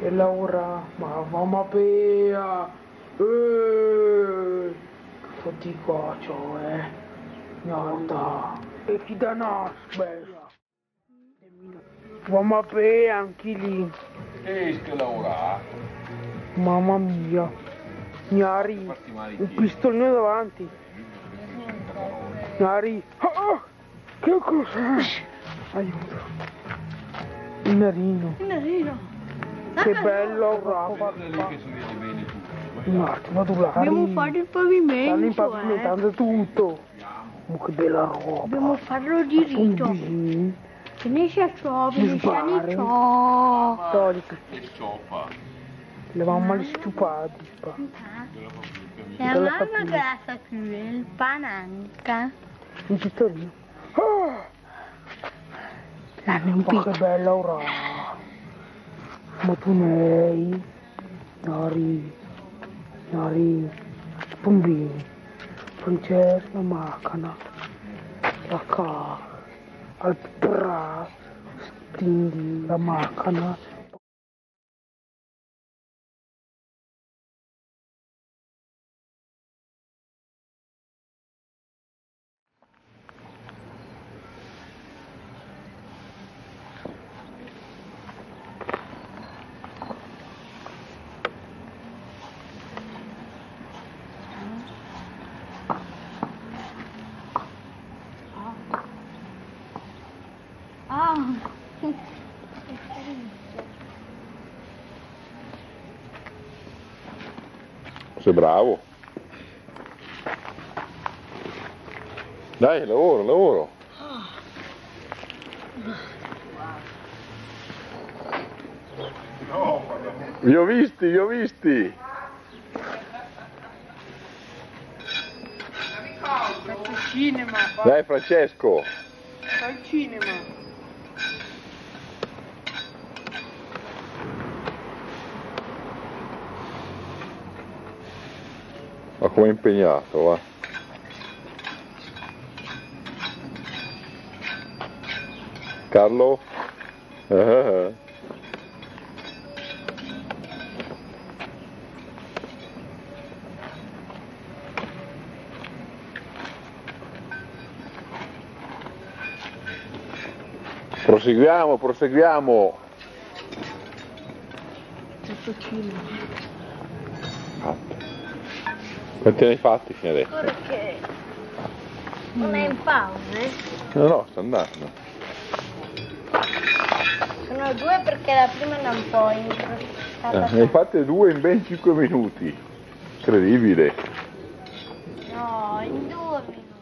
E Laura, ma mamma pia, che faticoso, guarda, e chi da nas, bella, mamma pia, anche lì, Che Laura? mamma mia, Gnari, un pistolino davanti, Gnari, che cos'è? Aiuto, il narino. Il narino. Che bello, Guarda lì che si vede bene tutto. un attimo, tu la Dobbiamo fare il pavimento. stanno impavimentando tutto. Ma che bella roba. Dobbiamo farlo diritto. Sì. Finisce ciò, finisce sbari. ciò. Storica. Che cioppa. Le avevamo male stupati. La mamma grassa qui, il pananca. Un pistolino. L'hanno Ma che bella ora. Ma tu nei. Nari. Bambini. Francesca, la macchina. La casa. Al prato. Stindi la macchina. Sei bravo. Dai, lavoro. Vi ho visti. Faccio il cinema. Dai Francesco. Fai il cinema. Ma come impegnato, va. Carlo? Proseguiamo. Faccio il cinema. Quanti ne hai fatti fino adesso? Perché? Non è in pausa? No, sta andando. Sono due perché la prima era un po' incrostata. Ne hai fatte 2 in ben 5 minuti. Incredibile. No, in 2 minuti.